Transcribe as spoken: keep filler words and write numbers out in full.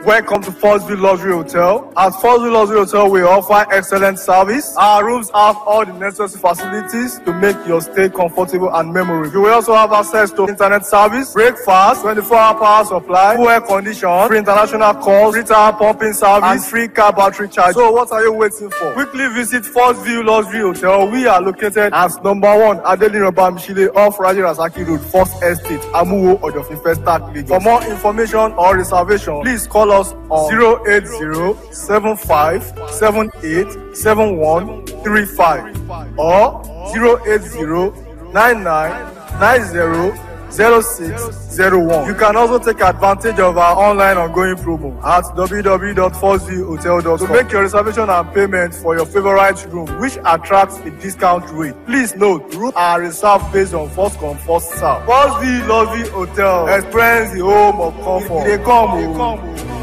Welcome to First View Luxury Hotel. At First View Luxury Hotel, we offer excellent service. Our rooms have all the necessary facilities to make your stay comfortable and memorable. You will also have access to internet service, breakfast, twenty-four hour power supply, full air condition, free international calls, free tire pumping service, and free car battery charge. So what are you waiting for? Quickly visit First View Luxury Hotel. We are located at number one Adelino Bamishile off Raji Rasaki Road, First Estate, Amuwo, Odofin Festac, Lagos. For more information or reservation, please call us on zero eight zero seven five seven eight seven one three five or zero eight zero nine nine nine zero zero six zero one. You can also take advantage of our online ongoing promo at w w w dot first view hotel dot com to make your reservation and payment for your favorite room, which attracts a discount rate. Please note, rooms are reserved based on first come, first serve. First View Luxury Hotel. Experience the home of comfort. They come, they come.